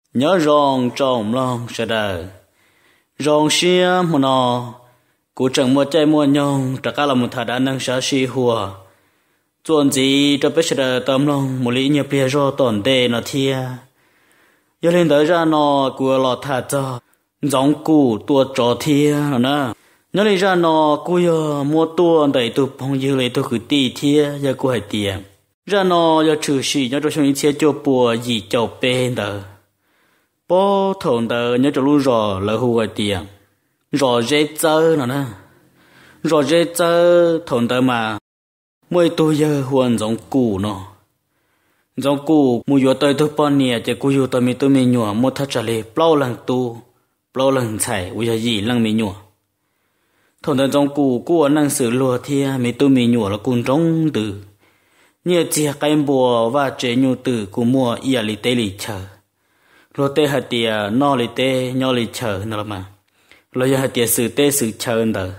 nhớ rong trong lòng sẽ đời rong xia mà nó cụ chẳng mua chạy mua nhông tất cả là một thằng đã năng xã si hùa chuyện gì cho biết sẽ đời tâm lòng một lý nhập bia rồi tổn đề nó thia giờ lên tới ra nó của lọ thà cho giống cụ tua trò thia nè nhớ lên ra nó cụ giờ mua tua đầy tụ phong dư lấy tôi cứ tì thia giờ cụ hay tiền ra nó giờ trừ sĩ nhớ cho chúng chia cho bùa gì chầu bên đời bố thằng đời nhớ cho lu rò là hùa tiền rò dễ chơi nè rò dễ chơi thằng đời mà mỗi tôi giờ huân giống cụ nó giống cụ mua vô tôi bao nhiêu chỉ cụ vô tôi mi nhua mua thắt chặt lại bao lần tu bao lần chạy bây giờ gì lần mi nhua thằng đời giống cụ năng xử lùa thia mi nhua là cùng trong từ nhiều chia cái bùa và chế nhu từ cụ mua ia li tê li chờ rồi tê hạt tiề no li tê nho li chờ nữa mà rồi hạt tiề sự tê sự chờ nữa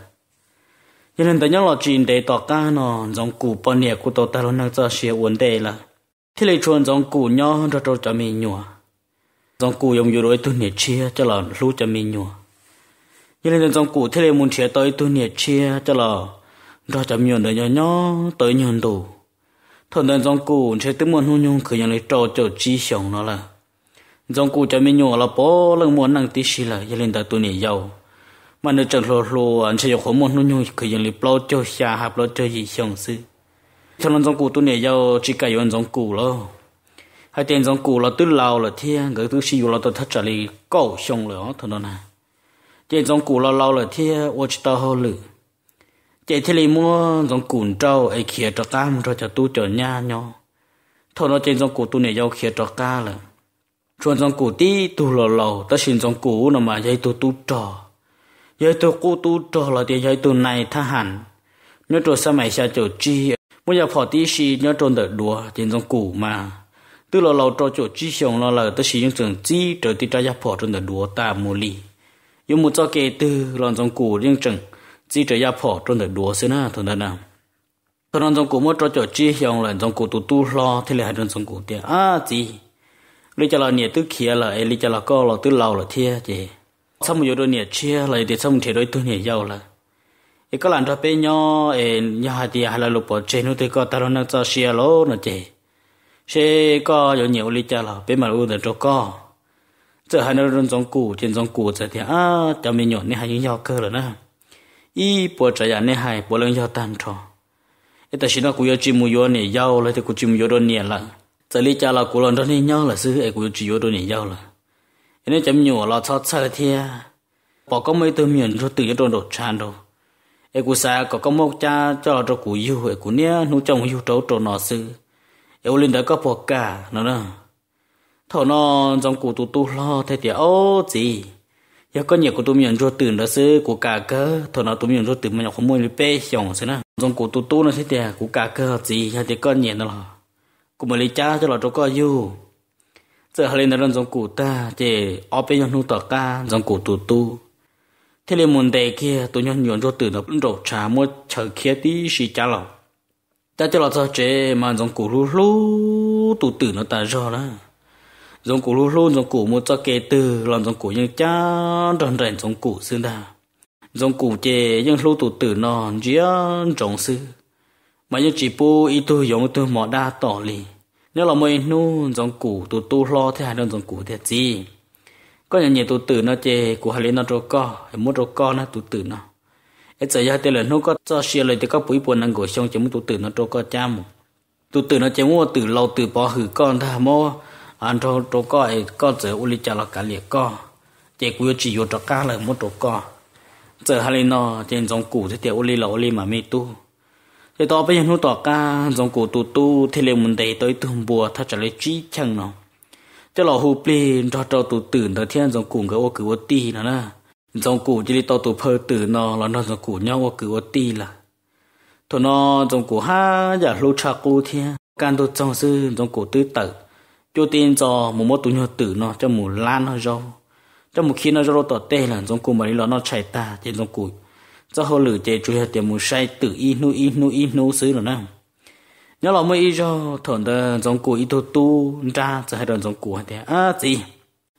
cho nên tại nhớ là chuyện để tỏ ca nó giống cụ bao nhiêu cụ tao ta nó năng cho xia vấn đề là thì lấy chuồn giống cụ nho cho cho mình nhua giống cụ dùng nhiều đôi tôi nhiệt chia cho là lú cho mình nhua cho nên giống cụ thì lấy muốn chia tới tôi nhiệt chia cho là cho mình nhua để nhỏ tới nhon đủ thằng đàn giống cụ sẽ tới muốn hôn nhung khởi nhận lấy trò chi sống nó là giống cụ cho mình nhua là bố lần muốn năng tí xí là cho nên ta tôi nhiệt giàu mà nếu chẳng lô anh sẽ dùng khổ muốn hôn nhung khởi nhận lấy bao cho xa hạp bao cho gì sống sư cho nên giống cụ tôi nhiệt giàu chỉ cả yon giống cụ lo hai tiền giống cụ là tứ lao là thiên cái thứ xí là tôi thắt trả lý cổ sống nữa thằng đó nè tiền giống cụ là lao là thiên ô chỉ tao hô lử chạy thì mua giống cùn trâu ấy khía cho cá một cho tu cho nha nhau thôi nó trên giống cù tu này giàu khía cho cá là chuẩn giống cù tí tu lò ta xin giống cù nó mà dây tu trò dây tu trò là tiền dây tu này tha hẳn nhớ trò sao mày xa chỗ chi bây giờ phò tí xì nhớ tròn đợi đùa trên giống cù mà tu lò trò chỗ chi xong nó là ta xin những trường chi trở tí tra giáp phò tròn đợi đùa ta mua lì dùng một cho kê tư lòn giống cù riêng chừng chỉ trở ra phò trong đời đùa xí na thôi nào thôi trong cụ mới cho chỗ chi xong là trong cụ tu lo thế là hai trong cụ tiền gì lấy cho là nhiệt tứ kia là lấy cho là co là tứ lâu là thia chị xong một đôi nhiệt chia lại thì xong thì đôi tôi nhiệt giàu là cái có làm cho bên nhau nhà thì hay là lục bỏ trên nó thì có ta nó cho xia lố nó chị sẽ có nhiều lấy cho là bên mà u để cho co giờ hai nó trong cụ trên trong cụ giờ thì cho mình nhọn này hai những nhau cơ rồi nè ý bộ trái nhà này hay bộ lần giao tan trò, cái ta nó cũng có chim muối này giao lại thì cũng chim muối đôi này là, giờ lý cha là cũng lần đó này nhau là xứ ấy cũng chỉ muối đôi này giao là, cái này chấm nhổ là chót sai thì, bỏ có mấy tờ miền cho tự do đột tràn đâu, ấy cũng sai có một cha cho cho cũng yêu ấy cũng nia nuôi chồng yêu trâu trâu nọ xứ, ấy lên đó có bỏ cả nó nè, thằng nó trong cụ tu lo thế thì gì giờ có nhiều của tụi mình rồiตื่นđó xứ của cả cơ thôi nó tụi mình rồiตื่นmình không muốn đi bê xong xứ nè trong của tụi nó thế thì của cả cơ gì hay thì có nhiều đó là của mình lấy cha cho là cho có yêu giờ hai lên đó trong của ta thì ở bên nhau tọt ta trong của tụi thế nên muốn đề kia tụi nhau nhiều rồiตื่นnó cũng rồi trả mua chờ kia tí xí cha là ta cho là cho chế mà trong của lu tụiตื่นnó ta rồi đó giống cụ luôn giống cụ một cho kê từ làm giống cụ như cha tròn rèn giống cụ xưa đà giống cụ chè nhưng lưu tụ tử non dĩa trồng sư mà như chỉ bu ít tôi giống tôi mỏ đa tỏ lì nếu là mấy nu giống cụ tu lo thế hai đơn giống cụ thế gì có nhiều tụ tử nó chè cụ hai lên nó trâu co một trâu co nó tụ tử nó ấy giờ hai tên là nó có cho xia lại thì có bụi buồn năng gội xong chỉ một tụ tử nó trâu co cha một tụ tử nó chè mua tử lâu tử bỏ hử con thà mua anh trâu coi có giờ uli cha là cả liệt co chỉ cứ chỉ vô trâu cá là một trâu co giờ hai nó trên dòng củ thì tiểu uli là uli mà mi tu thì to bây giờ nó tỏ ca dòng củ tu thì liền muốn đầy tới tùng bùa thật trả lời trí chăng nó cho là hụp đi cho trâu tuตื่นtới thiên dòng củ cái ô cử ô ti nó nè dòng củ chỉ đi to tu phơi tử nó là nó dòng củ nhau ô cử ô ti là thôi nó dòng củ ha giả lô cha cu thiên can tu trong sư dòng củ tứ tử cho tiền cho một tụi nhỏ tử nó cho một lan nó rau cho một khi nó rau tọt tê là giống cụ mà đi nó chạy ta trên giống cụ cho họ lử chế chui tiền một say tự in nu xứ rồi nè nhớ là mấy rau thằng ta giống cụ ít tu ra cho hai đòn giống cụ hay thế gì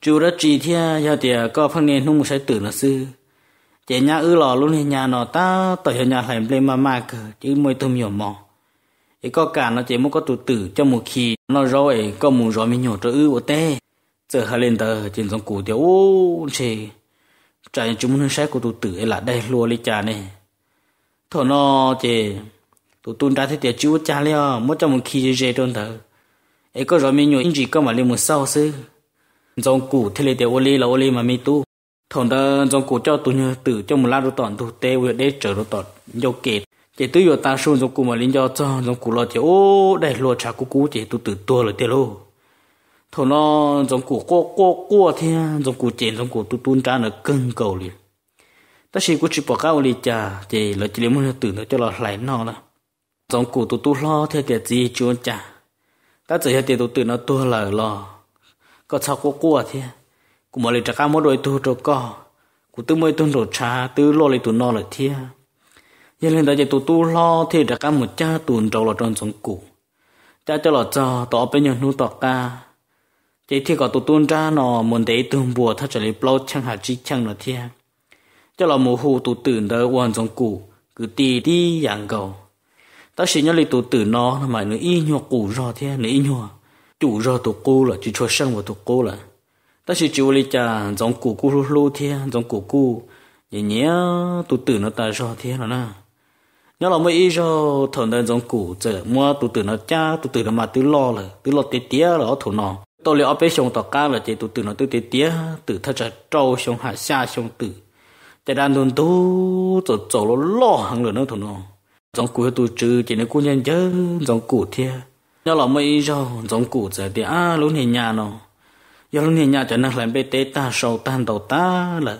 chú đã chỉ theo giờ thì có phần nên không sẽ tự nó sư chỉ nhà lò luôn thì nhà nó ta tới nhà làm lên mà cờ chứ mới tôm nhiều mò ấy có cả nó chỉ muốn có tụ tử trong một khi nó rồi có muốn rồi mình nhổ cho ở tê giờ hai lên tờ trên dòng cụ thì ô chê trái chúng nó sẽ của tụ tử ấy là đây lùa lấy trà này thọ nó chỉ tụ tuôn ra thế thì chú cha leo mất trong một khi dễ đơn tờ ấy có rồi mình nhổ chỉ có mà lên một sau sư dòng cụ thế là ô lê mà mi tu thằng đó dòng cụ cho tụ nhớ tử trong một lát đồ tòn tụ tê vừa để trở đồ tòn dầu kẹt chỉ tứ giờ ta xuống dòng cụ mà lên cho dòng cụ lo chỉ ô đây lùa trà cú chỉ tụ tử tua rồi tê lô thằng nó dòng cụ qua thế dòng cụ chèn dòng cụ tụ tuôn ra nó cưng cầu liền ta chỉ có chỉ bỏ cao liền trà chỉ là chỉ lấy một tử nó cho nó lại nó là dòng cụ tụ lo theo cái gì chuồn trà ta chỉ hay tụ tử nó tua lời lo có sao qua thế cũng mà lấy trà cá mỗi đôi tu cho co cũng từ mấy tuần rồi trà từ lo lấy tụ nó là thế giờ lên đó chỉ tụ lo thì trà cá một cha tuần rồi là trong dòng cụ cha cho là cho tỏ bên nhau nu tỏ ca chỉ thì có tụ tuần ra nó muốn để tuần bùa thắt trở lại bao chẳng hạt chi chẳng là thế cho là mùa hồ tụ tử đó hoàn dòng cụ cứ đi dạng cầu ta chỉ nhớ lấy tụ tử nó mà nó y nhọ cụ rồi thế nó y nhọ chủ rồi tụ cô là chỉ cho sang vào tụ cô là ta chỉ chịu lấy trà dòng cụ cu lu thế dòng cụ nhớ tụ tử nó ta rồi thế là na nhớ là mấy rồi thằng đàn dòng cụ giờ mua tụ tử nó cha tụ tử nó mà tứ lo tía là ở thủ nó tôi lấy ở bên sông tàu cá là chỉ tụ tử nó tứ tía tử thật là trâu sông hạ xa sông tửแต่ด้านนู้นตู้จะ走了老行了那头呢，从古都知今年过年节从古天，要老没着从古在的啊，老年nhà nó，要老年nhà cho nên làm bê tê ta sầu tan đầu ta là,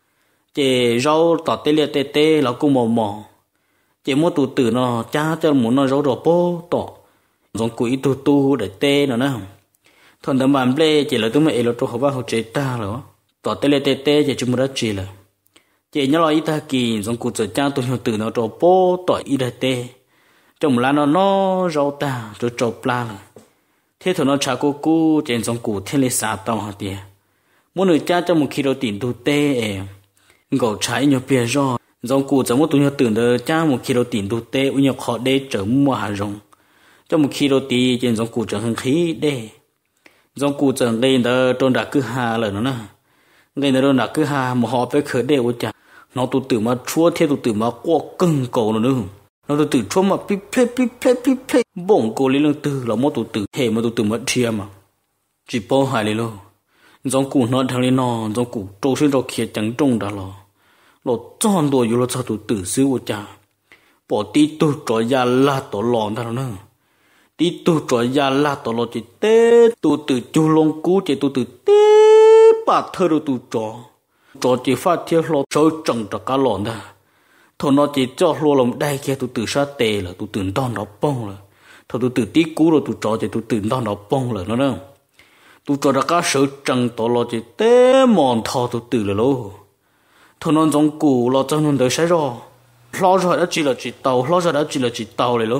chỉ rau tọt tê liệt tê là cũng mò, chỉ mua tụ tử nó cha cho muốn nó rau đồ bố tọ,从古一tu để tê nó nè, thằng tầm bàn bê chỉ là tụi mày là cho họ vào họ chế ta rồi, tọt tê liệt tê chỉ chúng nó chỉ là chỉ nhớ là ít ta kỳ giống cụ trợ cha tôi hiểu từ nó trò bố tỏi ít tê trong lá nó rau ta rồi trò pla là thế thôi nó trả cô trên giống cụ thiên lý xã tàu hả tiề mỗi người cha trong một khi đầu tiền tu tê gạo trái nhiều bia do giống cụ giống một tôi hiểu từ đó cha một khi đầu tiền tu tê u nhiều khó để trở mua hàng rong trong một khi đầu tiền trên giống cụ trở hưng khí đê giống cụ trở lên đó trôn đã cứ hà lời nó nè ngày nào đã cứ hà một họ phải khởi đều chả nó tụt tử mà chua theo tụt tử mà qua cưng cầu nữa nó tụt tử chua mà pip play bổng cầu lên lưng tử là một tụt tử hệ mà tụt tử mà chia mà chỉ bao hại lên luôn giống cụ nó thằng lên nó giống cụ trâu sinh trâu kia chẳng trông đã lo chọn đồ vô lo cho tụt tử xứ chả bỏ tí tụt trò ya la tổ lòn thằng nữa tí tụt trò ya la tổ lòn chỉ tê tụt tử chu lông cú chỉ tụt tử tê bà thơ đồ tụt trò chỉ phát thiết lo sôi trồng cho cá lòn ta thôi nó chỉ cho lo lòng đây kia tụt tử sát tê là tụt tử đòn nó bông là thôi tụt tử tí cú rồi tụt trò chỉ tụt tử đòn nó bông là nó đâu tụt trò cá sôi trồng tổ lo chỉ tê mòn thò tụt tử là lô thôi nó giống củ lo cho nó đỡ sai rồi lo rồi đã chỉ là chỉ tàu lo rồi đã chỉ là chỉ tàu này lô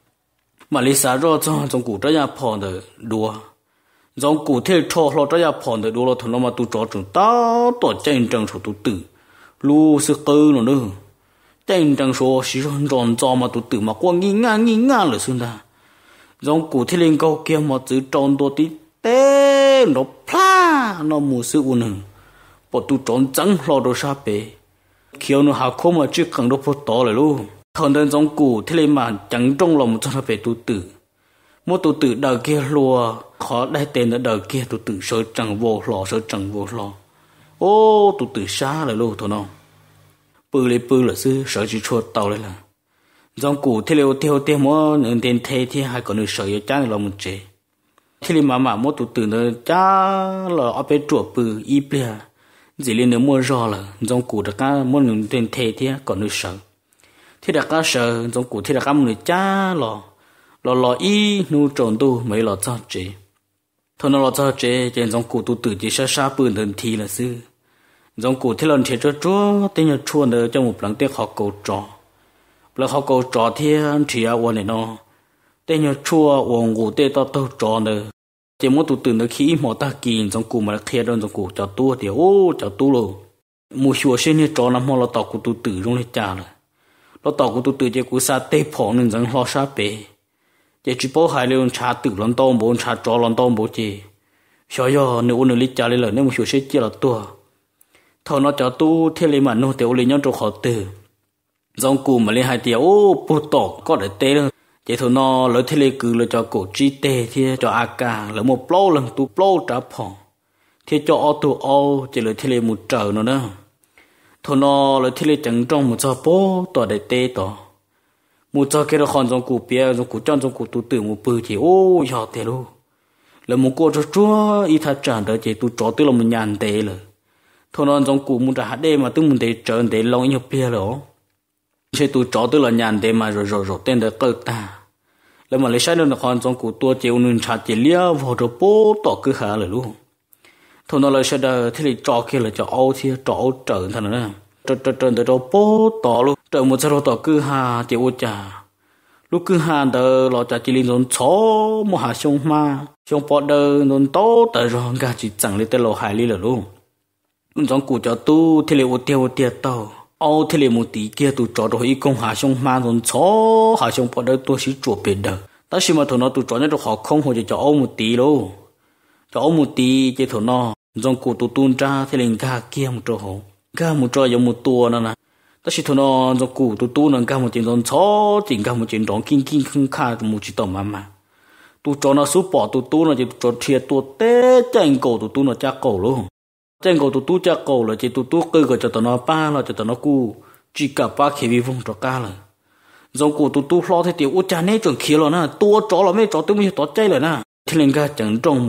mà lý xã rồi cho giống củ trái nhà phòn được đùa giống cụ thể cho lo cho ya phòn de do lo thon ma tu cho chung ta to chen chang so tu tử lu sư cơ nó nữa chen chang so xí ròn cho mà tu tử mà qua nghi ngã là xương ta giống cụ thể lên câu kia mà chữ tròn to tí tê nó pla nó mù sư u nè bỏ tu tròn trắng lo đồ sa bể khiêu nó hào khô mà chưa cần đâu phốt to lại luôn thằng đơn giống cụ thể lên mà chẳng trong lòng cho nó về tu tử một tụ tử đời kia lùa khó đại tên ở đời kia tụ tử sợ chẳng vô lò ô tụ tử xa lại luôn thôi nó bự là sư sợ chỉ chuột tàu đây là dòng cụ thế liệu theo mỗi những tên thế thì hai con người sợ yêu cha là một chế thế liệu mà một tụ tử nó cha là ở bên chuột bự y bia chỉ liên nếu mua rò là dòng cụ đã cả mỗi những tên thế thì còn người sợ thế đã cả sợ dòng cụ thế đã cả một người cha lo y nu tròn tu mấy lo cho chế thôi nó lo cho chế trên dòng cụ tu tử chỉ sa bươn thần thi là sư dòng cụ thế lần thiệt cho chúa tên nhật chuồn ở trong một lần tiếc họ cầu trò thiên chỉ áo này nó tên nhật chua uống ngủ tê to trò nữa chỉ muốn tụ tưởng được khi mỏ ta kín trong cụ mà kia đơn trong cụ cho tua thì ô cho tu luôn mua xua xin như cho làm mỏ là tàu cụ tụ tử trong lịch trả rồi nó tàu cụ tụ tử chỉ cụ sa tê phò nên rằng lo sa bể chỉ chỉ bảo hai lượng trà tử lần tông bốn trà cho lần tông bốn chỉ xóa yo nếu ôn lịch trả lên nếu mua xua xin chỉ là tua thằng nó cho tu thiên lý mà nó tiểu lý nhau trong khó tử trong cụ mà lên hai tiếng ô bút tỏ có để tê luôn chỉ thằng nó lấy thiên lý cứ lấy cho cổ chi tê thì cho ak lấy một plau lần tu plau trả phò thì cho ô tu ô chỉ lấy thiên lý một trở nữa đó thằng nó lấy thiên lý chẳng trong một cho bố tỏ để tê tỏ một cho cái đó còn trong cụ bia trong cụ trong cụ tu tử một bự thì ô nhỏ tê luôn lấy một cô cho chúa ít thà trả đỡ chỉ tu cho tức là một nhàn tê rồi thằng nó trong cụ một trả đê mà tức một tê trở tê long nhiều bia rồi chỉ tu cho tức là nhàn tê mà rồi tên để cơ taแล้วมาเลยใช้เรื่องความจงกูตัวเจียวนึงชาเจีเลี้ยวพอจะโป๊ต่อคือหาเลยลูกทุนเราใช้เดินที่จอคือเลยจะเอาที่จอเอาเจอท่านนั้นเจอแต่เราโป๊ต่อลูกเจอหมดจะเราต่อคือหาเจียวจ่าลูกคือหาเดินเราจะจีลินโดนโฉมหาชงมาชงปอเดินโดนโตแต่รองกาจิจังเลยแต่เราหายเลยลูกจงกูจะตู้ที่เลยอุเตียโตเอาที่เลมุตีเกียตัวจอดหัวอีกงหาชงมาโดนช้อหาชงพอได้ตัวสิจวบเป็นเด้อแต่สิมาถนนตัวจอดเนี่ยตัวขอคงหัวจะเอามุตีโลจะเอามุตีเจ้าถนนจงกูตัวตุนจ้าที่เลงกาเกียมุจอหัวกามุจอยมุตัวนั่นนะแต่สิถนนจงกูตัวตุนนั่นกามุจินโดนช้อจิงกามุจินโดนกิ้งขึ้นข้ามุจิตอมาตัวจอดน่ะสู้ปอตัวตุนน่ะจะจอดเทียตัวเต้แจ้งโกตัวตุนน่ะจ้าโกโลtrên cầu tụt cha cầu là chỉ tụt cơ cái cho tụi nó ba là cho tụi nó cu chỉ cả ba khi vi vùng cho cá là dòng cụ tụt lo thế tiểu u cha này chuẩn kia rồi na tua chó là mấy chó tôi mới chó cháy rồi na thì nên cái chẳng trong mù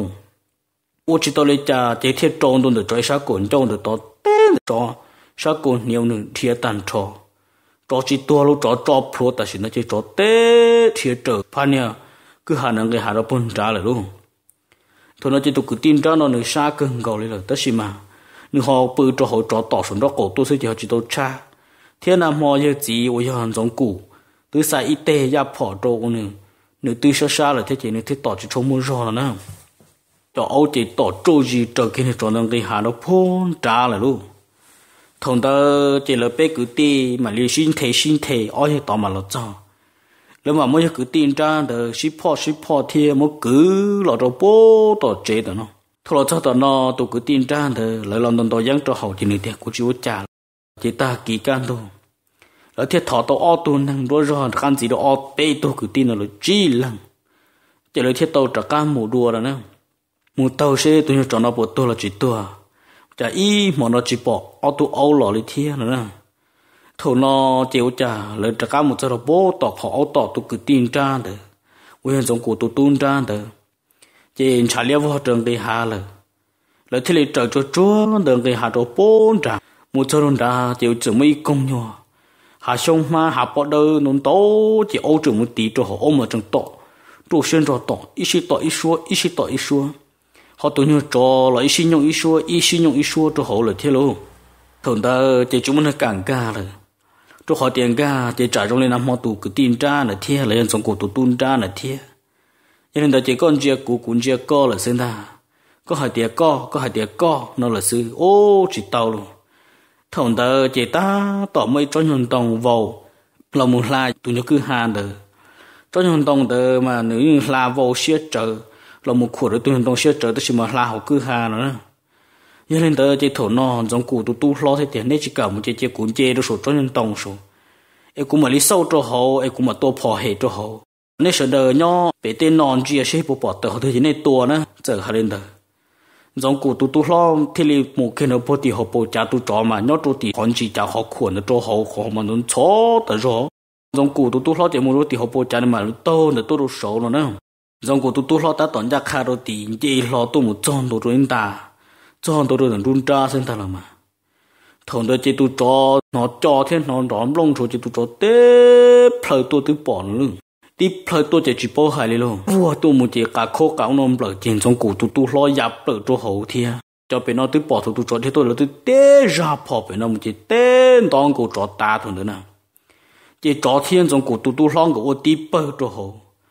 u chỉ tao lấy cha chỉ thiết trong tôi được trói sát cồn trong được tao tên chó sát cồn nhiều nữa thiết tàn chó chỉ tua lúc chó pro ta chỉ nó chỉ chó té thiết trở phan nha cứ hà năng cái hà nó bún trả lại luôn thôi nó chỉ tụi cứ tin ra nó nữa xa cưng cầu lên rồi tất nhiên mà nếu họ bự cho họ cho tỏ xuống đó cổ tôi sẽ cho chỉ tôi cha thiên nam họ như gì ở hàng giống cũ từ sai ít tê ya bỏ trâu nữa nếu từ xa là thế chỉ nếu thế tỏ chỉ trong mua rồi nữa cho âu chỉ tỏ trâu gì trở kia cho nên cái hà nó phun trả lại luôn thằng ta chỉ là bé cứ ti mà liều xin thế ôi tỏ mà nó choแล้วmà mới cứ tin ra được ship po thì mới cứ lọt vào bố tỏ chế đó nó thôi cho tao nó tôi cứ tin ra được lại làm tao giang cho hậu chỉ nửa tiền của chú cha chỉ ta kỳ can thôiแล้วที่ถอดตัวอ้อตัวนั่งด้วยรอนกันสีตัวอ้อเต้ตัวคือตีนเลยจีลังจะเลยที่ตัวจากการหมูดัวแล้วนะหมูเต้าเช่ตัวนี้จอนาปวดตัวละจีตัวจะอีหมอนจีปออ้อตัวเอาหล่อเลยเที่ยนะนะthầu nó chiếu trả lời trả cá một giờ bố tọt họ tọt tụ cứ tin ra được nguyên giống của tụ tuôn ra được chỉ trả liêu vào trường cái hà lời thế này trở cho chúa đường cái hà đồ bốn ra một giờ ra chiếu chữ mấy công nhỏ hà sông mà hà bỏ đời nón tố chỉ âu chữ một tí cho họ ôm ở trong tọ trụ xuyên rồi tọ ít xí tọ ít xua họ tụ nhau cho là ít xí nhung ít xua cho họ lời thế luôn thằng ta chỉ chúng mình càng ca rồi cho họ tiền ca chỉ trả trong lên năm họ tụ cứ tin ra là thế là dân sống của tụ tuôn ra là thế cho nên ta chỉ con chia cụ cũng chia co là sinh ta có hai tiền co nó là sư ô chỉ tao luôn thằng ta chỉ ta tỏ mấy cho nhân tông vào là một lai tụ nhớ cứ hàn đời cho nhân tông đời mà nếu như là vào siết trở là một khổ để tụ nhân tông siết trở tôi chỉ mà là họ cứ hàn nữa cho nên tớ chỉ thổ nó giống cụ tu lo thế tiền nên chỉ cả một chỉ cuốn chê đó số cho nhân tông số em cũng mà lý sâu cho họ em cũng mà tô phò hệ cho họ nên sợ đời nhau bé tên non chia sẻ bộ bỏ tờ họ thôi chỉ nên tua nữa giờ họ lên đời giống cụ tu lo thì li một cái nó bộ thì họ bộ trả tu trò mà nhau tu thì còn chỉ trả họ khuẩn nó cho họ mà nó chó tờ rồi giống cụ tu lo thì một thì họ bộ trả mà tô nó tô đồ số rồi nữa giống cụ tu lo ta toàn ra khai đồ thì chỉ lo tu một tròn đồ rồi ta cho tôi được run ra xem ta làm mà thằng đó chỉ tôi cho thế nó đón lông rồi chỉ tôi cho té phơi tôi từ bỏ nữa đi phơi tôi chỉ bỏ hai luôn vua tôi muốn chỉ cả khô cả nôm lợn trên trong cụ tôi lo dập lợn cho hậu thia cho bên nó từ bỏ tôi cho thế tôi là tôi té ra bỏ bên nó muốn chỉ té đón cụ cho ta thôi nữa nè chỉ cho thiên trong cụ tôi lo cái ô tí bơ cho hậu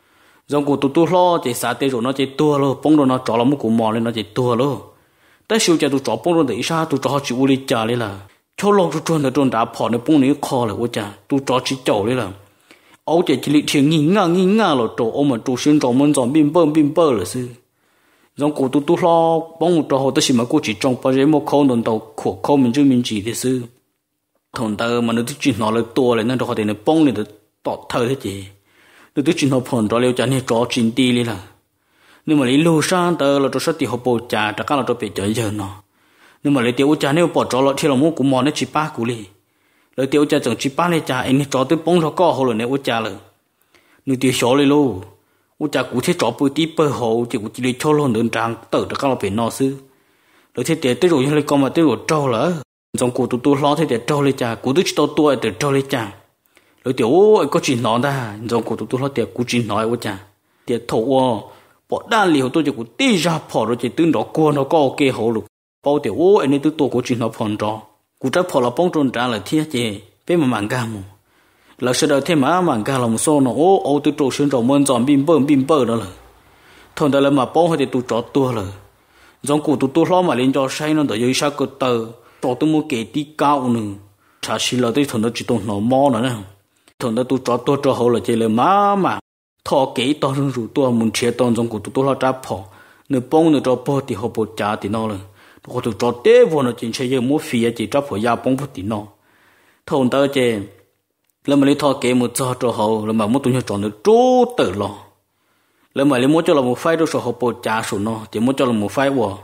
dòng cụ tu lo chỉ xả tê rồi nó chỉ tua luôn bông rồi nó trọ là một cụ mò lên nó chỉ tua luôn tại sao cha tu trọ bông rồi để sao tu trọ chỉ u li cha lên là cho lo tu trôn là trôn đã bỏ nó bông này kho là u cha tu trọ chỉ chậu lên là ấu chỉ lịch thiền nghi ngã rồi trọ ôm mà tu sinh trọ mình dọn bim bơ là sư dòng cụ tu lo bông trọ họ tới xí mà cụ chỉ trồng bao giờ một khâu đồn tàu khổ khâu mình chứ mình chỉ thế sư thằng ta mà nó tự chuyện nó là tua lên nên trọ họ để nó bông này được tọt thơ thế chị từ từ chuyện họ phòn cho liều cho nên cho chuyện đi đi là nhưng mà lấy lâu sang tờ là cho sát thì họ bổ trả tất cả là cho bị chơi giờ nó nhưng mà lấy tiêu trả nếu bỏ cho là thì là mua cũng mòn nó chỉ ba cú đi lấy tiêu trả chẳng chỉ ba lấy trả anh cho tới bông cho co hồ rồi nếu trả là nếu tiêu số lấy luôn trả cú thế cho bự tí bơ hồ chỉ cú chỉ lấy cho luôn đơn trang tờ tất cả là bị nó sư lấy thế tiền tới rồi lấy con mà tới rồi trâu là trong cú tu lo thế tiền trâu lấy trả cú tới cho tôi từ trâu lấy trả rồi tiểu ôi có chuyện nói ta trong cuộc tôi nói tiểu cú chuyện nói ôi cha tiểu thầu bỏ đan liều tôi chỉ cú tê ra bỏ rồi chỉ tương đó qua nó có ok hậu lục bao tiểu ôi anh ấy tôi có chuyện nói phòn cho cú trái bỏ là bông trôn trả là thiệt chứ bên mà mảng cam là sẽ đợi thêm mảng cam là một số nó ô tôi trộn xuyên rồi mơn giòn bim bơ đó là thôi đó là mà bông thì tôi trọ tua là trong cuộc tôi lo mà lên cho say nó đợi dưới sao cơ tờ trọ tôi mua kệ tí cao nữa chả xí là tôi thôi nó chỉ tông nó mò nữa nè thằng đó tôi cho hậu là chỉ là mà thọ kỹ to hơn rồi tôi muốn chia to trong của tôi là trả phò nửa bông nửa cho bò thì họ bò trả thì nó là họ tôi cho té vô nó chỉ chơi mua phí chỉ trả phò giá bông thì nó thằng đó chỉ là mà lấy thọ kỹ một cho hậu là mà muốn tôi nhớ chọn được chỗ tự lo là mà lấy mua cho là một phái đó số họ bò trả số nó chỉ mua cho là một phái vô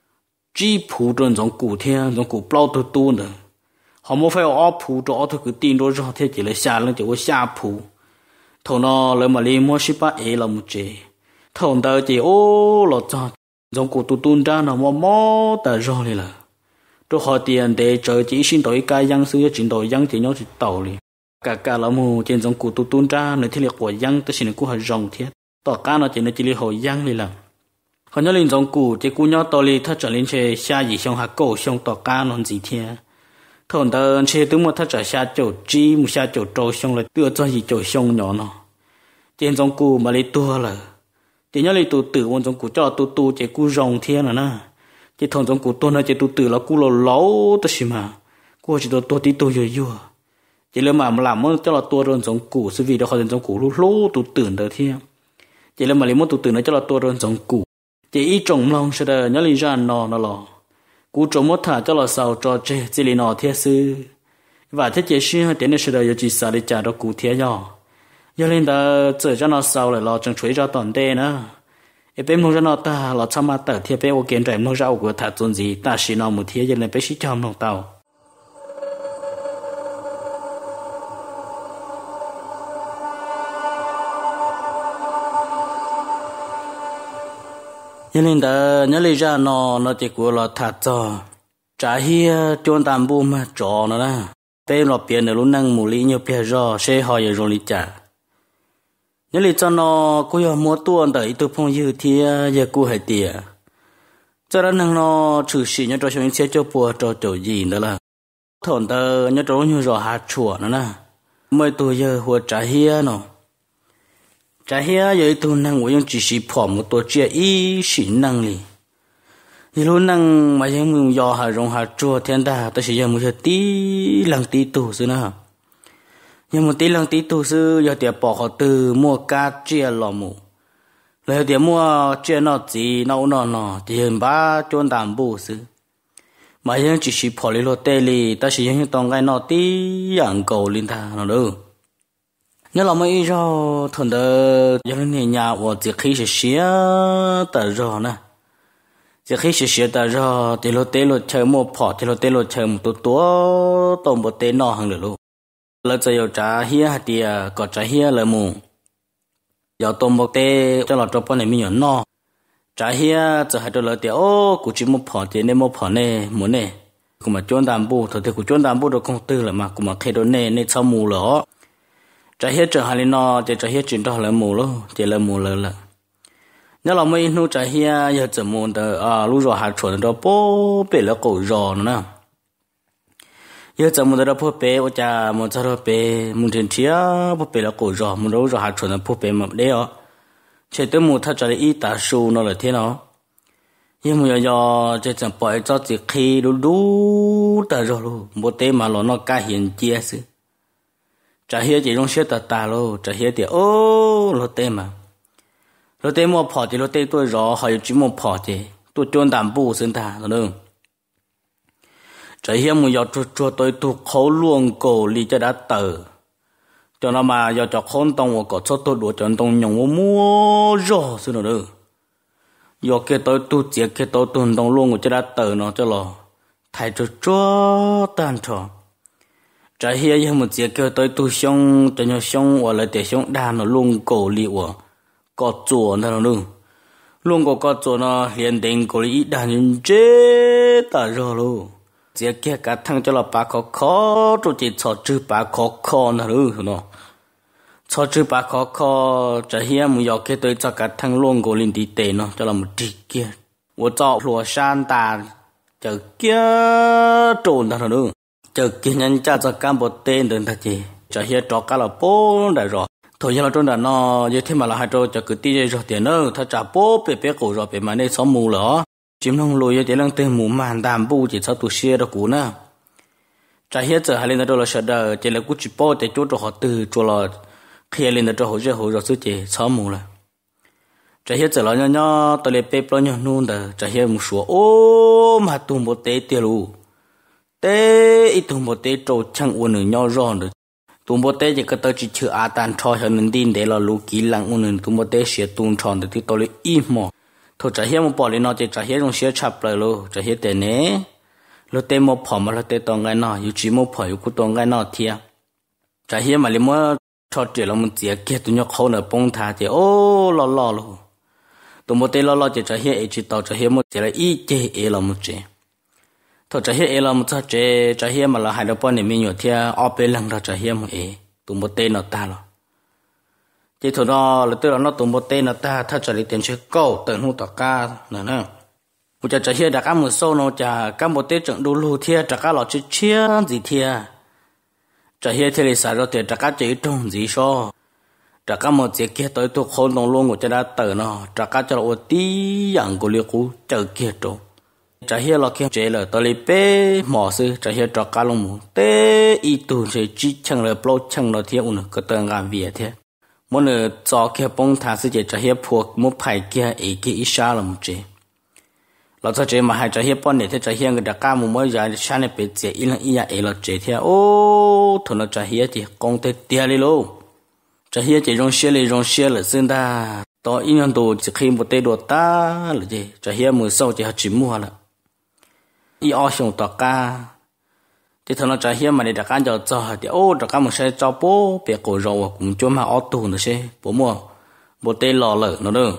chỉ phụ trong trong cụ theo trong cụ bao tu nữa họ mua phải ở phụ cho tôi cứ tin đó rồi thế chỉ là xa lên chỉ có xa phụ thằng nó lấy mà lấy mua ship ấy là một chế thằng đó chỉ lọt cho trong cuộc tu ra nó mò tại rồi này là tôi hỏi tiền để chờ chỉ xin đổi cái dân sư chuyển đổi dân thì nhau chỉ tàu liền cả là một trên trong cuộc tu ra nơi thiết lập của dân tôi xin cũng hơi rộng thiết tỏ cả nó chỉ là chỉ là hội dân này là họ nhớ lên trong cuộc chỉ cũng nhau tàu liền thắt trở lên chơi xa gì xong hạt cổ xong tỏ cả nó gì thế thằng ta chơi từ một thắt trở xa chỗ chi một xa chỗ trâu xong là đưa cho gì chỗ xong nhỏ nó trên trong cụ mà lấy tua là chỉ nhớ lấy tu tử ôn trong cụ cho tu chỉ cụ rong thiên là na chỉ thằng trong cụ tu nó chỉ tu tử là cụ lâu tới xí mà cụ chỉ tu tí tu vừa chỉ là mà làm mới cho là tua rồi trong cụ sự vì đó họ trong cụ lú tu tử đời thiên chỉ là mà lấy một tu tử nó cho là tua rồi trong cụ chỉ ý trồng lòng sẽ là nhớ lấy ra nó lò cú trồng một thả cho là sao cho chơi chỉ là nó thiệt sư và thiết chế xuyên đến nơi sẽ là chỉ sao để trả được cú thiệt nhỏ giờ lên ta chờ cho nó sao lại lo chẳng chuối cho toàn đê nữa em muốn cho nó ta là chăm mà tờ thiệt bé ok rồi muốn rau của thả chuẩn gì ta chỉ nó một thiệt giờ lên bé chỉ cho nó tàu cho nên ta nhớ lấy ra nó chỉ của là thật cho trả hi chôn tạm bu mà trò nó nè tên là tiền để luôn năng mù lý nhiều tiền rồi sẽ hỏi rồi lý trả nhớ lấy cho nó cô giờ mua tuôn đợi tôi phong dư thì giờ cô hay tiền cho nên năng nó trừ sĩ nhớ cho chúng sẽ cho bùa cho chỗ gì nữa là thằng ta nhớ cho nhiều rồi hạt chùa nữa nè mới tôi giờ hồi trả hi nó trả hi giờ tôi năng của những chỉ sĩ phò một tổ chia ý sĩ năng li thì luôn năng mà những mình do hà rong hà chùa thiên đà tôi chỉ giờ một tí lăng tí tù xưa nào nhưng một tí lăng tí tù xưa giờ tiền bỏ họ từ mua cá chia lò mù rồi tiền mua chia nó gì nó tiền ba chôn tạm bù xưa mà những chỉ sĩ phò li lô tê li ta chỉ những tông cái nó tí ăn cầu linh thà nó đâu nhớ là mấy rồi thằng đó giờ này nhà của chỉ khi sẽ xía tờ rồi nè chỉ khi sẽ xía tờ rồi thì lo tê lo chơi một phỏ thì lo tê lo chơi một tôm một tê nọ hàng được luôn là giờ trả hia hạt tiền có trả hia là mù giờ tôm một tê cho là cho bọn này mình nhớ nọ trả hia giờ hai đôi là tiền cũng chỉ một phỏ thì nên một phỏ này muốn này cũng mà chôn đàm bù thôi thì cũng chôn đàm bù được công tư là mà cũng mà khi đó này sau mù lỏ trái hết trở hành nó chỉ trái hết chuyển đó là mù luôn chỉ là mù là nhớ là mấy nu trái hết giờ chỉ mù đó lúc rồi hạt chuẩn đó bố bể là cổ giò nữa giờ chỉ mù đó bố bể ở cha mù cho đó bể mù trên chia bố bể là cổ giò mù đâu rồi hạt chuẩn là bố bể mà đấy chỉ tới một thằng trả ít ta số nó là thế nào nhưng mà giờ chỉ chẳng bỏ cho chỉ khi đủ ta rồi luôn một tế mà nó cả hiện chia sự trả hiệp chỉ trong xe ta luôn trả hiệp thì ô lo tế mà lo tế mua phò thì lo tế tôi rõ hay chỉ mua phò thì tôi chôn tạm bù xin ta rồi nữa trả hiệp mà giờ cho tôi khâu luôn cổ đi cho đã tờ cho nó mà giờ cho khôn tông và có số tôi đuổi cho tông nhung mua rõ xin nữa giờ cái tôi tu chỉ cái tôi tuần tông luôn cho đã tờ nó cho lo thay cho tan trò trái hiệp như một chiếc cái tôi tu xong cho nhau xong hoặc là để xong đa nó luôn cổ li của có chùa nó nữa luôn có chùa nó liền định cổ li đa những chết ta rồi luôn chiếc cái cả thằng cho là bà khó cho chỉ cho chữ bà khó nó nữa cho chữ bà khó trái hiệp một giờ cái tôi cho cả thằng luôn cổ liền đi tệ nó cho là một trì kia我找罗山大就kia trộn đó nữa chờ kia nhân cha cho cam bột tên đến thật gì chờ hiện trọ cả là bố đại rồi thôi giờ là trong đó nó như thế mà là hai trâu chờ cứ ti rồi tiền nữa他trả bố bé cổ rồi bé mà nên sống mù lỡ chim không lùi cho lần tên mù màn đàm bu chỉ sau tụ xe đó cũ nè chờ hiện giờ hai lên đó là sợ đời chỉ là cú chỉ bố để chỗ họ từ chỗ là khi lên đó họ rồi số chỉ sống mù là trái hiệp giờ là nhỏ tôi lấy bếp lo nhỏ nôn đó trái hiệp một số ô mà tụm một té tiêu lu té ít tụm một té trâu chăng uốn nửa nhỏ ròn được tụm một té chỉ có tôi chỉ chữa à tan cho hơn nên tin để là lu kỹ lăng uốn nửa tụm một té xé tụm tròn được thì tôi lấy ít mỏ thôi trái hiệp một bỏ lên nó chỉ trái hiệp trong xé chập lại lu trái hiệp té nè lu té một phò mà lu té tòng cái nọ yêu chỉ một phò yêu cú tòng cái nọ thiệt trái hiệp mà lấy mua cho chuyện là một chiếc kia tụi nhỏ khâu nở bông thà thì ô lo luôn tụi một tên lo chỉ trả hiện chỉ tao trả hiện một chỉ là ít chế là một chế thôi trả hiện là một chế trả hiện mà là hai đứa bọn này mình nhiều thì ở bên lăng ra trả hiện một tụi một tên nó ta rồi chỉ thôi nó là tức là nó tụi một tên nó taถ้าtrả lý tiền chơi câu tận hút tao ca nè bây giờ trả hiện đã cả một số nó trả cả một tên trận đu lù thì trả cả lọ chơi chia gì thì trả hiện thì là sao rồi thì trả cả chơi trong gì so trả cả một chiếc kia tới tôi khôn đồng luôn của cha đã tờ nó trả cả cho là tí dạng của liệt cũ chờ kia trâu trả hiệp là kia chế là tôi lấy bé mỏ sư trả hiệp trả cả lòng mù té ít tu sẽ chỉ chẳng là bao chẳng là thiếu nữa có tờ ngàn việt thế mỗi người cho kia bông thả sư chế trả hiệp thuộc một phải kia ấy kia ít xa là một chế là cho chế mà hai trả hiệp bọn này thế trả hiệp người đã cả một mỗi giờ sáng này bị chế ít là ít ấy là chế thế ô thôi nó trả hiệp thì công tế tiền đi luôn trả hiệp chỉ rong xe là xin ta tao ít nhân đồ chỉ khi một tê đồ ta là gì trả hiệp mười sau chỉ chỉ mua là ít ở xong tao ca thì thằng nó trả hiệp mà để đặt ăn cho thì ô đặt ăn một xe cho bố bé cổ rồi cũng cho mà ở tù nữa xe bố mua một tê lò lợ nó nữa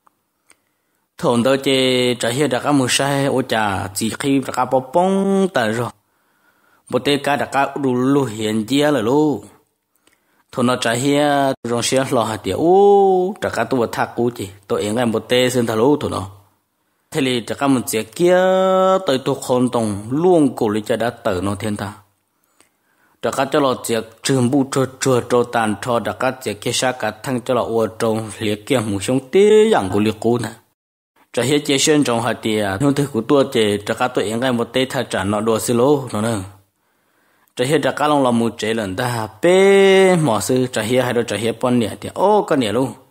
thằng đó chỉ trả hiệp đặt ăn một xe ô chả chỉ khi đặt ăn bông bông ta rồi một tê cá đặt ăn đủ lu hiện chia là luôn thôi nó trả hiệp rong xe lò hạt tiêu ô trả cá tôi thắc cú chị tôi em em một tê xin thà lú thôi nó thế thì trả cá một chiếc kia tôi khôn tông luôn cổ lý cho đã tờ nó thiên ta trả cá cho nó chiếc trường bu cho tàn cho trả cá chiếc kia sát cả thằng cho nó ô trông liệt kia một sống tê dạng của liệt cú nè trả hiệp chế xuyên trong hạt tiêu nhưng thứ của tôi chị trả cá tôi em em một tê thà trả nó đồ xí lố nó nữa trả hiệp trả cá long là một chế lần ta bé mỏ sư trả hiệp hay đôi trả hiệp bọn nhẹ thì ô con nhẹ luôn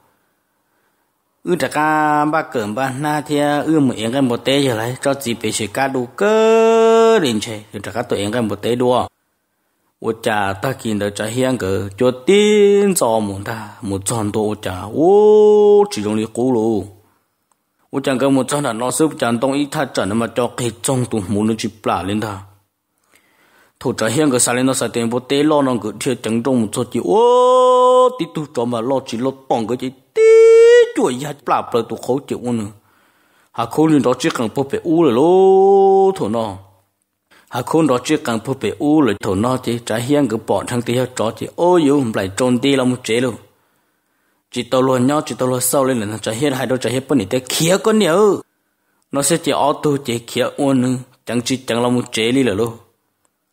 trả cá ba cờm ba na thì một em cái một té giờ lại cho chị bé chơi cá đủ cơ đến chơi trả cá tụi em cái một té đua ô trả ta kinh được trả hiệp cái cho tiền cho một ta một trăm đô trả ô chỉ dùng đi cũ luôn ô chẳng cái một trăm là nó giúp chẳng đông ít thắt chẳng mà cho cái trong tụ muốn nó chỉ plà lên ta thủ trả hiệp cái sao lên nó sao tiền bố té lo nó cứ chơi chẳng trong một số chỉ ô tí tu cho mà lo chỉ lo bỏng cái chỉ tí chuột ya plà plà tụ khấu chịu nữa hà khôn lên đó chỉ cần bố bể u rồi lô thủ nó hà khôn đó chỉ cần bố bể u rồi thủ nó chỉ trả hiệp cái bọn thằng tí cho chỉ ô yêu lại trôn tí là một chế luôn chỉ tao luôn nhau chỉ tao luôn sau lên là trả hiệp hai đôi trả hiệp bên này té khía con nhiều nó sẽ chỉ ô tô chỉ khía uốn nữa chẳng là một chế đi là luôn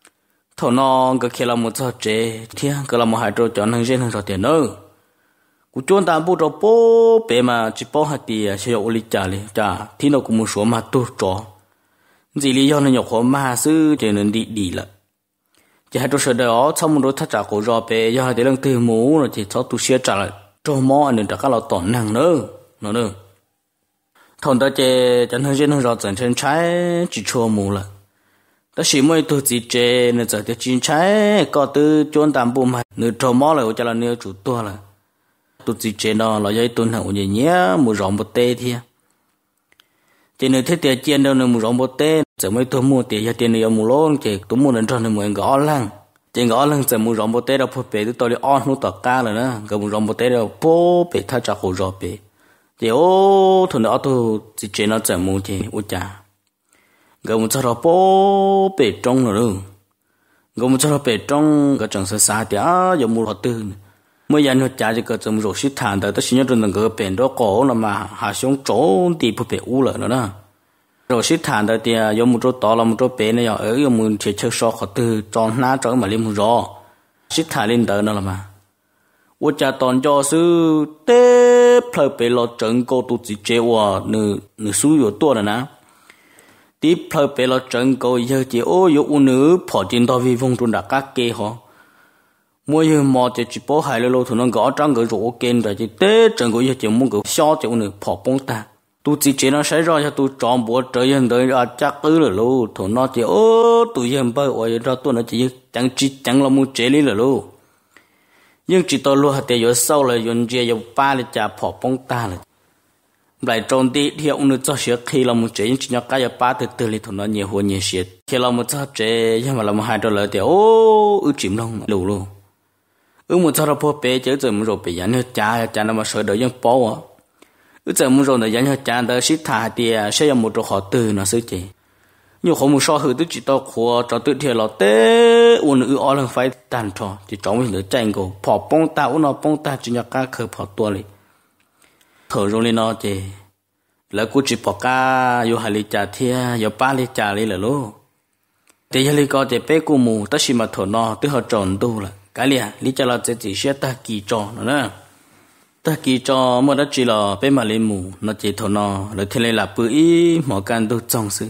thằng nó cái kia là một trò chơi thì cái là một hai trò chọn hàng riêng hàng trò tiền nữa cú chôn tạm bút cho bố bé mà chỉ bố hạt tiền sẽ ở lịch trả liền trả thì nó cũng một số mà tốt cho gì lý do nó nhọc khó mà sư cho nên đi là chỉ hai chỗ sở đó sau một đôi thắt trả cổ rò bé do hai đứa lần từ mũ rồi chỉ cho tụi xe trả lại cho mò nên trả các lò tổn năng nữa nó nữa thằng ta chơi chẳng hơi trên hơi rõ dần trên trái chỉ chua mù là ta chỉ mới tôi chỉ chơi nên giờ thì chín trái có từ chôn tạm bùm mà nửa trâu mò lại cho là nửa chủ tua là tôi chỉ chơi nó là dây tuần hậu gì nhé mù rộng một tê thì chỉ nửa thế tiền chiên đâu nửa mù rộng một tê giờ mới tôi mua tiền tiền này mù lon chỉ tôi mua đến cho nên mù gõ lăng chỉ gõ lăng giờ mù rộng một tê đâu phải bể tôi đi on nó tọt ca rồi nữa cái mù rộng một tê đâu bố bể thay trả khổ rồi bể thì ô thằng đó tôi chỉ chơi nó giờ mù thì ô cha cái mù cho nó bố bể trong rồi luôn cái mù cho nó bể trong cái chẳng xa thì giờ mù họ tư mới giờ nó trả cho cái chấm rồi xịt thản tới xin nhớ trong cái bể đó cổ là mà hạ xuống chỗ thì phải bể u lại nữa nè rồi xịt thản tới thì giờ một chỗ to là một chỗ bể này ở giờ một chơi chơi so họ tư tròn ná trở mà lên một giò xịt thản lên tới nó là mà我家当教授得特别了整个都直接话你输有多了呢？第特别了整个以后就有你跑进到微风中大家给哈，每有毛就去包海了路途能搞整个肉跟着就得整个以后就么个小就你跑崩蛋，都直接那谁让下都装波这样的啊加个了路途那就都样不我有这多那就讲了么这里了路。nhưng chỉ tôi luôn hạt tiền sau là dùng chia dùng ba là trả phỏ bông ta là lại tròn đi thì ông nữa cho sửa khi là một chế nhưng chỉ nhớ cái ba từ thì thằng nó nhiều hơn nhiều sệt khi là một cho chế nhưng mà là một hai đôi lời thì chìm lòng lù luôn một cho nó phô bé chứ giờ một rồi bị gián trả nó mà sửa đỡ những bó giờ một rồi là gián trả đỡ xít thả thì sẽ một chỗ họ từ nó sửa chế nhiều không một so hư tức chỉ tao khua cho tự thiệt là té uốn ở lần phải tàn trò chỉ trong mình nữa tranh cổ bỏ bông ta uốn nó bông ta chỉ nhặt cá khơi bỏ tua đi thở rồi lên nó chỉ là cô chỉ bỏ cá yêu hai lít trà thia yêu ba lít trà đi là lô thì hai lít có chỉ bé cô mù tất nhiên mà thở nó tức họ tròn tu là cái liền lít trà là chỉ sẽ ta kỳ trò nữa nè ta kỳ trò mà đó chỉ là bé mà lên mù nó chỉ thở nó là thế này là bự ý mọi can tu trong sự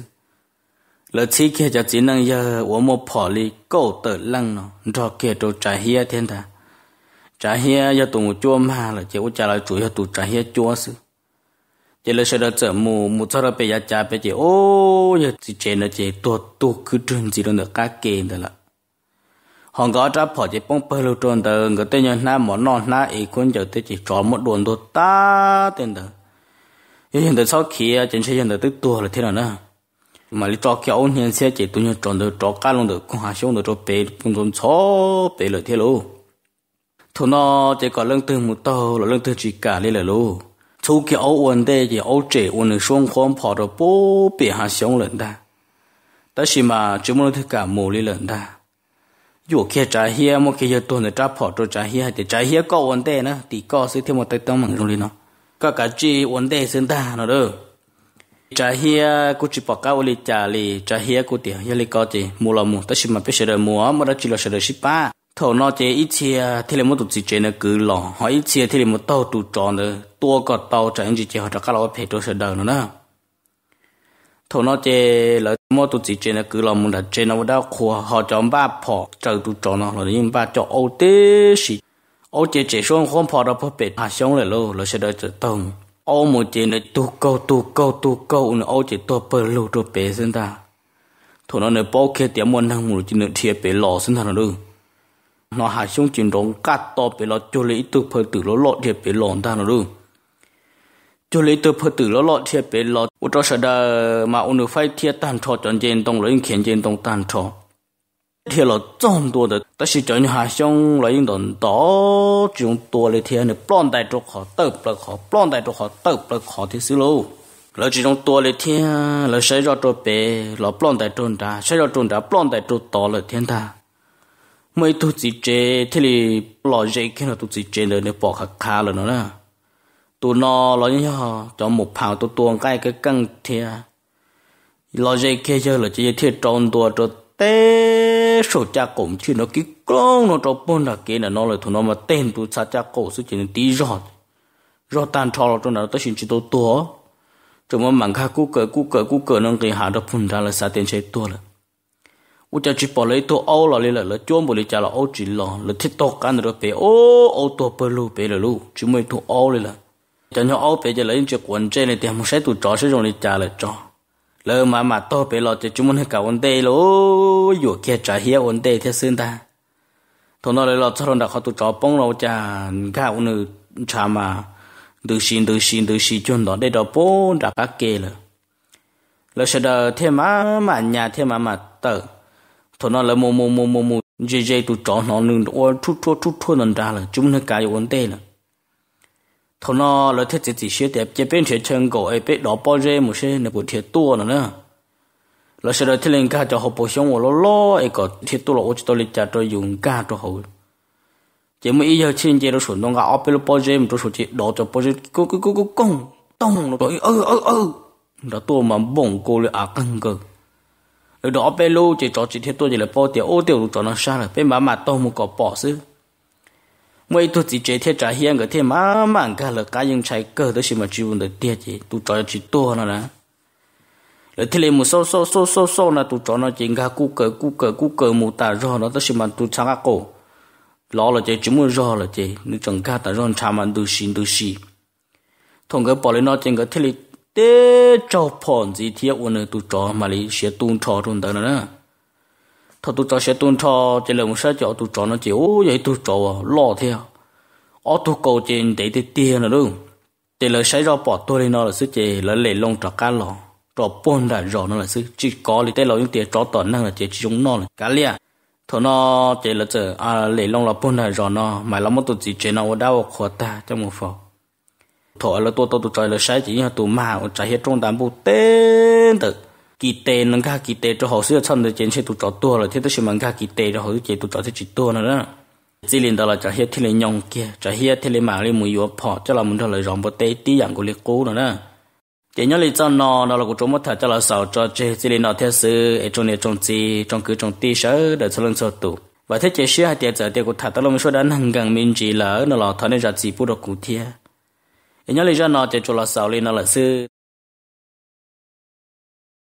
lỡ chỉ kia cho chỉ năng giờ我们跑哩够得冷了这给都摘些天的摘些要动做嘛了结果家来主要都摘些做事这了说到这木做了被人家被这要只见了这多去真知道那个给的了họ có trả bỏ chỉ bông bơ lưu tròn tờ người ta nhận na món non na ý quân giờ tới chỉ tròn một đồn thôi ta tên tờ hiện tại sau khi trên xe hiện tại tức tua là thế nào nữa mà lý do kéo hiện xe chỉ tụi nhau tròn được trò cá luôn được con hà xuống được cho bé cũng tròn chó bé lợi thế luôn thôi nó chỉ có lương từ một tàu là lương từ chỉ cả lên là luôn chú kéo ổn đây chỉ ổn chế ổn được xuống khoan跑được bố bé hà xuống lần ta đó là mà chúng nó thích cả mồ lên lần ta dù kia trái hia một kia tuần để trả bỏ cho trái hia thì trái hia có ổn đây nữa thì có sẽ thêm một tay tông bằng rồi nó có cả chi ổn đây sinh ta nó được trái hia cũng chỉ bỏ cao li trả li trái hia cũng tiền hia li có gì mua là mua tất nhiên mà biết sẽ được mua mà đó chỉ là sẽ được ship ba thầu nó chỉ ít chia thì là một tụt chỉ chơi nó cứ lò họ ít chia thì là một tàu tụt tròn nữa tua có tàu trái anh chỉ họ cho các lão phải cho sẽ được nữa thầu nó chỉ là một tụt chỉ chơi nó cứ lò một là chơi nó đã khua họ chọn ba phò trời tụt tròn nó là những ba cho ô tê xì ô chỉ xuống không phò đâu phải bệt hà xuống lại luôn là sẽ được tự tông ô một chuyện này tu câu nó ô chỉ tu bơ lù tu bể sinh ta thôi nó này bao kia tiệm muốn năng một chuyện thiệt bể lò sinh ta nó được nó hạ xuống chuyện rong cắt to bể lò cho lấy từ phơi từ lò thiệt bể lò ta nó được cho lấy từ phơi từ lò thiệt bể lò u cho sợ đờ mà u phải thiệt tan trò chọn trên tông lấy khiển trên tông tan trò thiệt là tròn多的但是chọn hạ xuống lấy những đó chúng tôi lấy thiệt này plon đại cho họ tập là họ plon đại cho họ tập là họ thì xíu lâu là chỉ trong tôi lấy thiệt là xây ra cho bé là plon đại tròn đá xây ra tròn đá plon đại cho to là thiên ta mấy tu chỉ chế thì là dễ khi nào tu chỉ chế rồi để bỏ khá là nó nè tu nó là như họ cho một phao tu tuồng cái căng thiệt là dễ khi giờ là chỉ thiệt tròn tua cho té số cha cũng chỉ nó cái con nó cho bốn là kia là nó là thằng nó mà tên tu cha cha cổ sự chỉ tí rót rồi tan thọ trong đó tôi xin chỉ tua chúng mà mảng khác cú cờ nông cái hạ đó phun ra là sao tiền chế tua là u cha chỉ bỏ lấy tua ô là chôn bỏ lấy cha là ô chỉ là thiết to can rồi về ô tua bự lu về lu chỉ mới tua ô là cho nhau ô về cho lấy cho quần trên này thì một sai tụi chó sẽ dùng lấy cha là chó lỡ mà to về lo thì chúng mình cả vấn đề lo dù kia trả hiếu vấn đề theo xuyên ta thôi nó lấy lo cho nó đã họ tụi chó bông lo cha cả ông cha mà từ xin chôn đó để đó bố đã các kê là sẽ đợi thêm mà nhà thêm mà tờ thôi nó là mù dây tụi chó nó nương ô chút nó ra là chúng nó cả vấn đề là thôi nó là thiết chỉ xíu đẹp chỉ bên trên chân cổ ấy bên đó bao dây một xe này bộ thiết tua nữa là sẽ đợi thêm lên cả cho họ bổ sung vào lo ấy có thiết tua là ô tô lịch trả cho dùng cả cho họ chỉ mới giờ trên chế độ sụn đông gạo bên bao dây một số chế đó cho bao dây cô công tông rồi đó tua mà bổng cô lại căng cơ ở đó bên lô chỉ cho chỉ thiết tua chỉ là bao tiêu ô tiêu cho nó xa rồi bên mà tông một cọ bỏ xứ mấy tôi chỉ chế thiết trả hiền cái thêm mà cả là cá nhân chạy cơ đó chỉ mà chịu được tiền chỉ tôi cho chỉ tua nó nè rồi thì lên một số là tôi cho nó chỉ cả cú cờ một tà rồi nó đó chỉ mà tôi sang cổ lo là chỉ muốn rồi là chỉ nếu chẳng cả ta rồi chăm ăn đồ xí thằng cái bỏ lên nó chỉ cái thế để cho phòn gì thì ông này tụi chó mà lấy xe tuôn trò trong đó nữa thôi tụi chó xe tuôn trò chỉ là một số chó tụi chó nó chỉ vậy tụi chó lo theo tụi cầu trên để tiền nữa đúng chỉ là xảy ra bỏ tôi lên nó là sự chỉ là lấy lông trò cá lò trò bồn đã rõ nó là sự chỉ có thì tới là những tiền chó toàn năng là chỉ chúng nó là cá lia thôi nó chỉ là chờ lấy lông là bồn đã rõ nó mà là một tụi chỉ chế nó đau khó ta trong một phòng thôi là tôi trời là sai chỉ là tụi mà chạy hết trong đám bộ tên từ kỳ tên nó cả kỳ tên cho họ xưa chân được trên xe tụi chó tua là thế tôi xem bằng cả kỳ tên cho họ chỉ tụi chó thì chỉ tua nữa đó chỉ liên đó là chạy hết thì lấy nhông kia chạy hết thì lấy mà lấy mùi yếu phò cho là mình thôi là rong bộ tê tí dạng của lấy cố nữa đó chỉ nhớ lấy cho nó là của chúng một thời cho là sầu cho chơi chỉ liên nó theo sự ở trong này trong gì trong cứ trong tí sớ để cho lên sơ tụ và thế chỉ xưa hai tiệt giờ tiệt của thật đó là một số đàn hàng gần mình chỉ là nó là thằng này ra chỉ bút được cụ thiê nhớ lấy cho nó chỉ cho là sầu lên nó là sư